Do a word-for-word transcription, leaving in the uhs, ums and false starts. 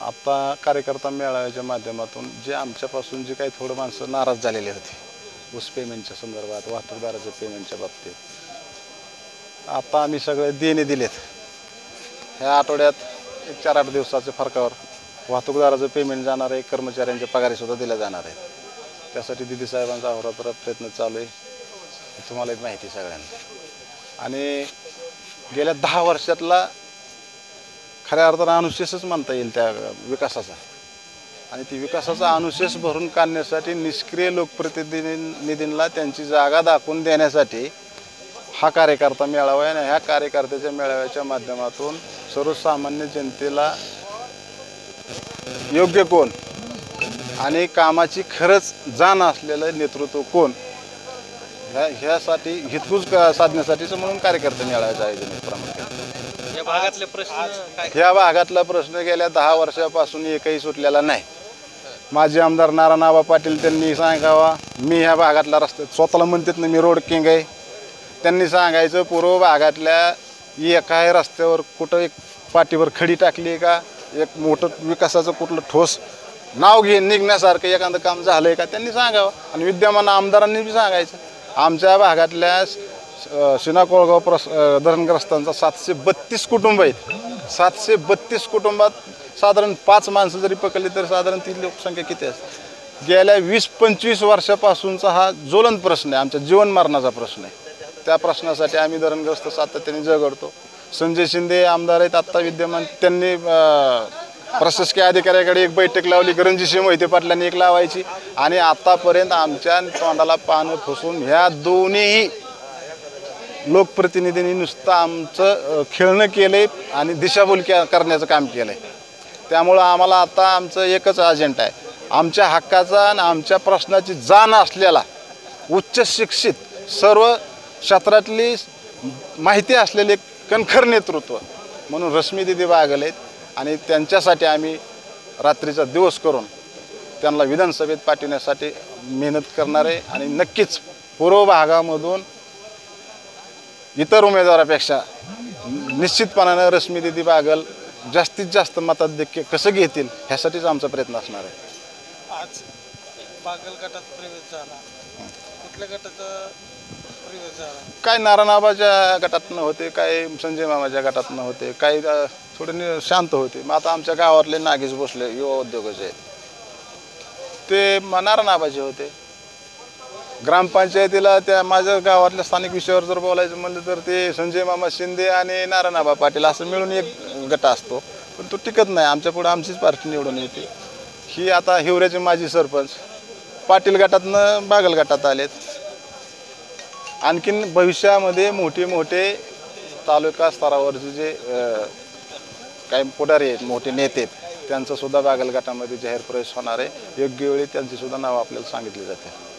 आता कार्यकर्ता मेळाव्याच्या माध्यमातून जे आमच्यापासून जे काही थोडं माणसं नाराज झालेले होते ऊस पेमेंटच्या संदर्भात, वाहतूकदाराच्या पेमेंटच्या बाबतीत, आता आम्ही सगळे देणे दिलेत. ह्या आठवड्यात एक चार आठ दिवसाच्या फरकावर वाहतूकदाराचं पेमेंट जाणार आहे, कर्मचाऱ्यांच्या पगारीसुद्धा दिल्या जाणार आहेत. त्यासाठी दिदी साहेबांचा अहोरात्र प्रयत्न चालू आहे, तुम्हाला माहिती सगळ्यांना. आणि गेल्या दहा वर्षातला खऱ्या अर्थानं अनुशेषच म्हणता येईल त्या विकासाचा. आणि ती विकासाचा अनुशेष भरून काढण्यासाठी निष्क्रिय लोकप्रतिनिधींना त्यांची जागा दाखवून देण्यासाठी हा कार्यकर्ता मेळावा आहे. आणि ह्या कार्यकर्त्याच्या मेळाव्याच्या माध्यमातून सर्वसामान्य जनतेला योग्य कोण आणि कामाची खरंच जाण असलेलं नेतृत्व कोण ह्या ह्यासाठी हितगुज साधण्यासाठीच म्हणून कार्यकर्ते मेळाव्याचं आयोजन आहे प्रामुख्याने. या भागातले प्रश्न काय? ह्या भागातला प्रश्न गेल्या दहा वर्षापासून एकही सुटलेला नाही. माजी आमदार नारायणआबा पाटील त्यांनी सांगावा, मी ह्या भागातला रस्ता स्वतःला म्हणतात ना मी रोड किंग आहे, त्यांनी सांगायचं पूर्व भागातल्या एका रस्त्यावर कुठं एक पाठीवर खडी टाकली का, एक मोठं विकासाचं कुठलं ठोस नाव घे निघण्यासारखं एखादं काम झालंय का त्यांनी सांगावं. आणि विद्यमान आमदारांनी बी सांगायचं. आमच्या भागातल्या शिना कोळगाव प्रस धरणग्रस्तांचा सातशे बत्तीस कुटुंब आहेत. सातशे बत्तीस कुटुंबात साधारण पाच माणसं जरी पकडली तर साधारण ती लोकसंख्या किती असते. गेल्या वीस पंचवीस वर्षापासूनचा हा ज्वलंत प्रश्न आहे, आमच्या जीवन मरणाचा प्रश्न आहे. त्या प्रश्नासाठी आम्ही धरणग्रस्त सातत्याने झगडतो. संजय शिंदे आमदार आहेत आत्ता विद्यमान, त्यांनी प्रशासकीय अधिकाऱ्याकडे एक बैठक लावली, रणजितसिंह मोहिते पाटलांनी एक लावायची. आणि आतापर्यंत आमच्या तोंडाला पानं फुसून ह्या दोन्हीही लोकप्रतिनिधींनी नुसतं आमचं खेळणं केलं आहे आणि दिशाभूल करण्याचं काम केलं आहे. त्यामुळं आम्हाला आता आमचं एकच अजेंडा आहे, आमच्या हक्काचा आणि आमच्या प्रश्नाची जाण असलेला उच्च शिक्षित सर्व क्षेत्रातली माहिती असलेले कणखर नेतृत्व म्हणून रश्मीदिदी बागल आहेत. आणि त्यांच्यासाठी आम्ही रात्रीचा दिवस करून त्यांना विधानसभेत पाठवण्यासाठी मेहनत करणार आहे. आणि नक्कीच पूर्व भागामधून इतर उमेदवारापेक्षा निश्चितपणानं रश्मीदिदी बागल जास्तीत जास्त मताधिक्य कसं घेतील ह्यासाठीच आमचा प्रयत्न असणार आहे. आज बागल गटात प्रवेश झाला, कुठल्या गटाचा प्रवेश झाला? काय नारायणआबाच्या गटातनं होते, काय संजय मामाच्या गटातनं होते, काही थोडे शांत होते. मग आता आमच्या गावातले नागेश भोसले युवा उद्योगच आहेत, ते नारायणआबाचे होते. ग्रामपंचायतीला त्या माझ्या गावातल्या स्थानिक विषयावर जर बोलायचं म्हणलं तर ते संजय मामा शिंदे आणि नारायणआबा पाटील असं मिळून एक गट असतो, पण तो टिकत नाही. आमच्या पुढे आमचीच पार्टी निवडून येते. ही आता हिवऱ्याचे माजी सरपंच पाटील गटातनं बागल गटात आलेत. आणखीन भविष्यामध्ये मोठे मोठे तालुका स्तरावरचे जे काही पुढारी आहेत, मोठे नेते आहेत, त्यांचं सुद्धा बागल गटामध्ये जाहीर प्रवेश होणार आहे. योग्य वेळी त्यांची सुद्धा नावं आपल्याला सांगितली जाते.